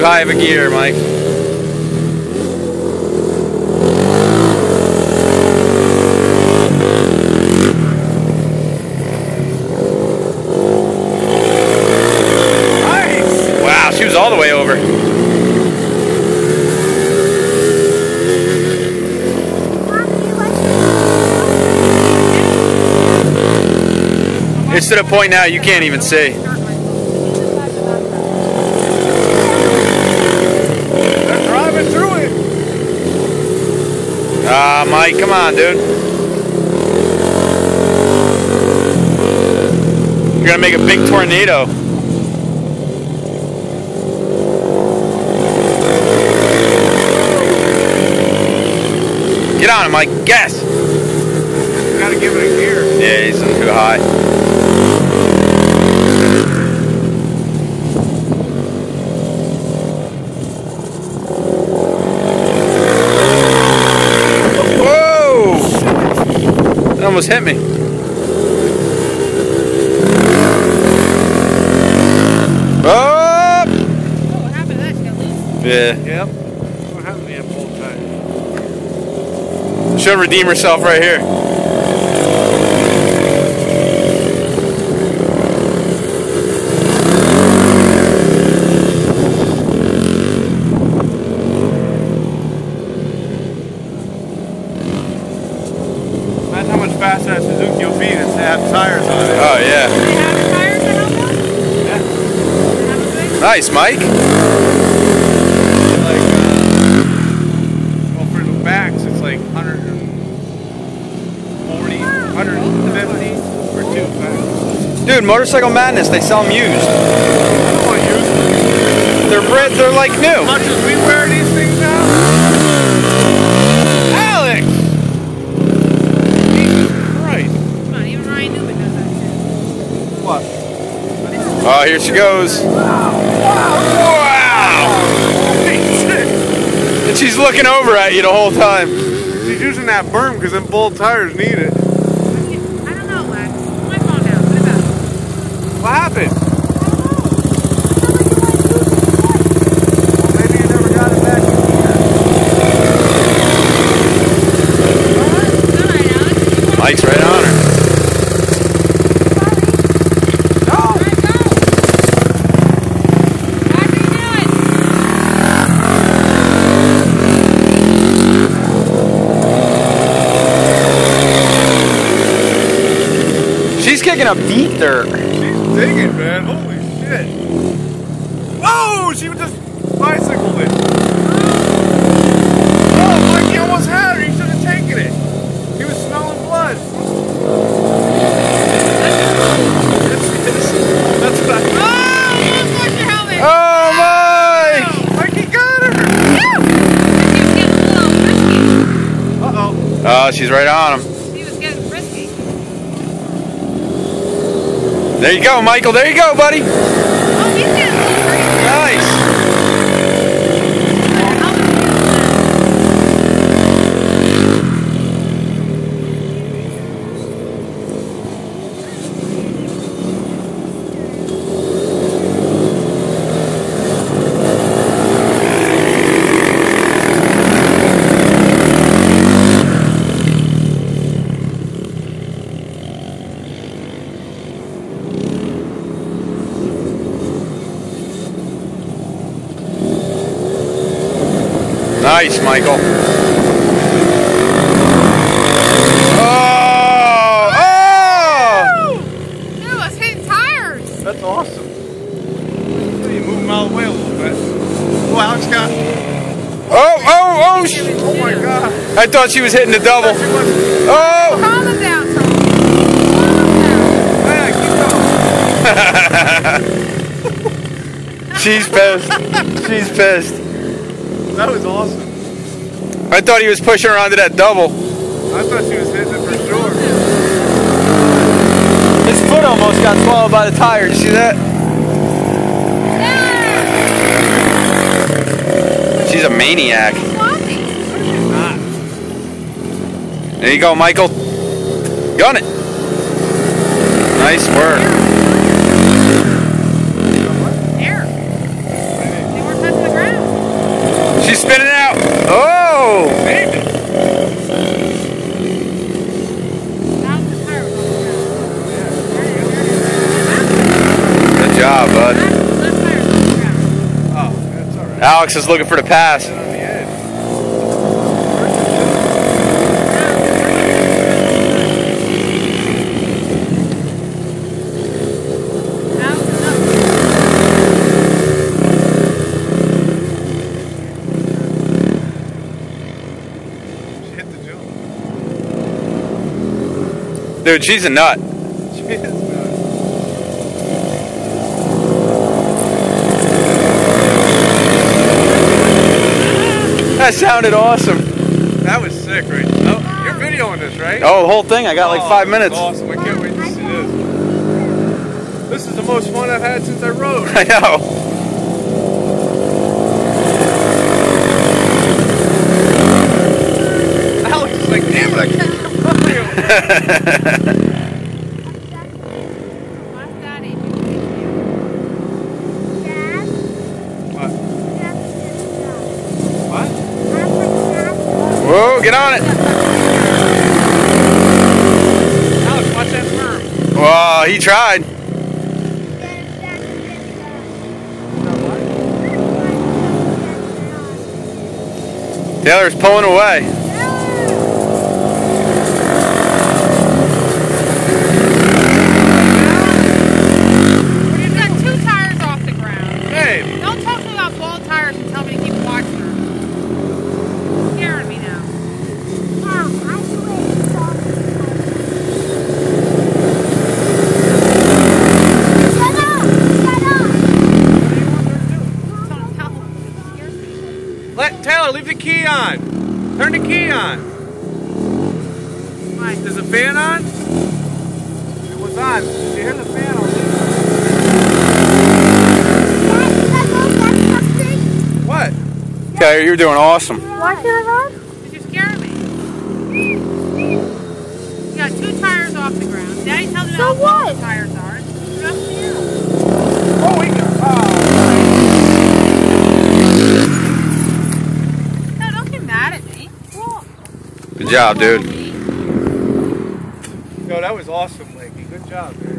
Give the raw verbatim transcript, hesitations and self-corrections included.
too high of a gear, Mike. Nice! Wow, she was all the way over. It's to the point now you can't even see. They're driving through it. Ah, uh, Mike, come on, dude. You're gonna make a big tornado. Get on him, Mike. Gas. You gotta give it a gear. Yeah, he's too high. That almost hit me. Oh! Oh, what happened to that? She got loose? Yeah. Yep. What happened to the bolt tire? She'll redeem herself right here. That's how much faster that Suzuki will be to have tires on it. Oh, yeah. Do they have the tires to help us? Yeah. Nice, Mike. Like, uh, well, for the backs, it's like one forty, one fifty for two backs. Dude, Motorcycle Madness, they sell them used. I don't want to use them. They're red, they're like new. As much as we wear these things now. Alex! Jesus Christ. Come on, even Ryan Newman knows that shit. What? Oh, here she goes. Wow! And she's looking over at you the whole time. She's using that berm because them bull tires need it. I don't know, Lex. Put my phone down. Put it back. What happened? Well, maybe you never got it back. Good night, Alex. Mike's right on her. All right, go. Max, what are you doing? She's kicking up deep dirt. She's digging, man. Holy shit. Whoa! She just bicycled it. Oh, Mikey almost had her. He should have taken it. He was smelling blood. That's, that's, that's what I... Oh, almost lost your helmet. Oh, Mike! Mikey got her. She was getting a little frisky. Uh-oh. Oh, she's right on him. She was getting frisky. There you go, Michael. There you go, buddy. Oh, he's getting a little frisky. Nice. Nice, Michael. Oh! Oh! Ew, I was hitting tires. That's awesome. You move them out of the way a little bit. Oh, Alex got... Oh, oh, oh! sh- Oh, my God. I thought she was hitting the double. She was... Oh! Calm it down, Tom. Calm it down. Yeah, keep going. She's pissed. She's pissed. That was awesome. I thought he was pushing her onto that double. I thought she was hitting it for sure. His foot almost got swallowed by the tire. Did you see that? She's a maniac. Sloppy. She's not. There you go, Michael. Gun it. Nice work. Air. They weren't touching the ground. Alex is looking for the pass. On the edge. She hit the jump. Dude, she's a nut. She is nuts. That sounded awesome. That was sick, right? Oh, you're videoing this, right? Oh, the whole thing. I got like Oh, five this is minutes. Awesome. I can't wait to see this. This is the most fun I've had since I rode. I know. Alex is like, damn it, I can't get a video. What's Daddy? What? What? Whoa, get on it. Alex, watch that sperm. Whoa, he tried. Taylor's pulling away. You've got two tires off the ground. Hey, Don't talk to me about bald tires and tell me to keep watching her. You're scaring me now. Don't tell me. It scares me. let Taylor leave the key on. Turn the key on. Why? Is the fan on? It was on. If you hear the fan, I'll leave it. What? Taylor, you're doing awesome. Why can't I run? Because you're scaring me. You got two tires off the ground. Daddy tells me how bald the tires are. It's up to you. Oh, we go. Oh. No, don't get mad at me. Cool. Good job, dude. Yo, that was awesome, Lakey. Good job, man.